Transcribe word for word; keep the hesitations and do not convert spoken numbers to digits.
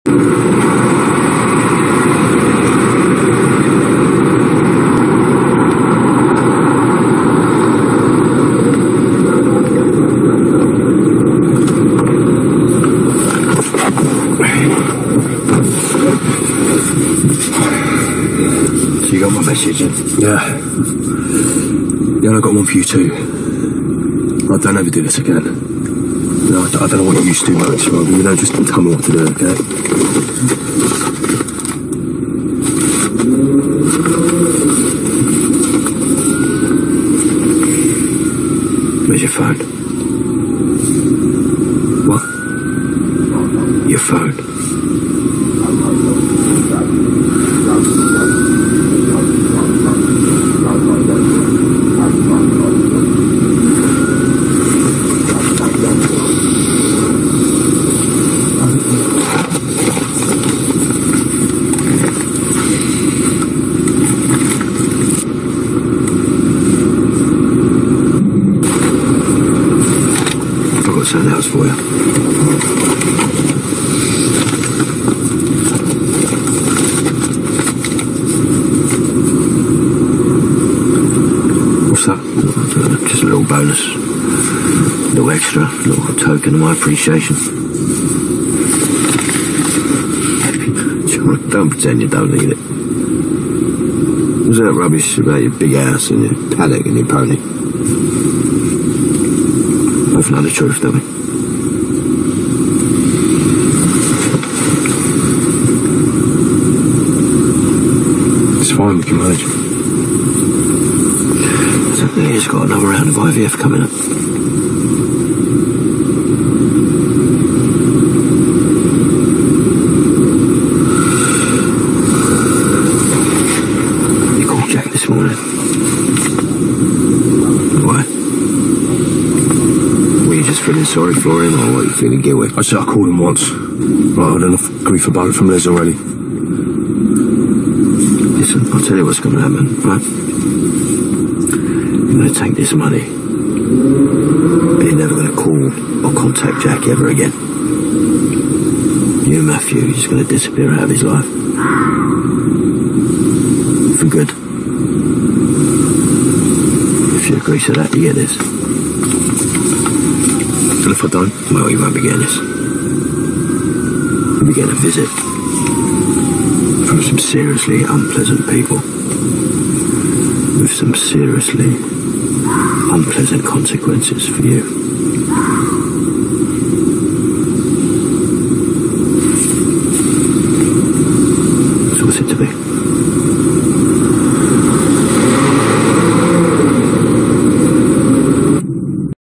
So you got my message, yeah? Yeah. Yeah, and I got one for you too. I don't ever do this again. No, I, I don't know what you used to do much, but you know, just tell me what to do, okay? Where's your phone? What? Your phone. I've got something else for you. What's that? Just a little bonus. A little extra, a little token of my appreciation. Don't pretend you don't need it. Was that rubbish about your big house and your paddock and your pony? Both know the truth, don't we? It's fine, we can manage. So he's got another round of I V F coming up. You called Jack this morning. Why? Were you just feeling sorry for him, or were you feeling guilty? I said I called him once. Right, I had enough grief about it from Liz already. Listen, I'll tell you what's going to happen, right? You're going to take this money, but you're never going to call or contact Jack ever again. You and Matthew, you're just going to disappear out of his life. For good. If you agree to that, you get this. And if I don't? Well, you won't be getting this. You'll be getting a visit from some seriously unpleasant people with some seriously unpleasant consequences for you.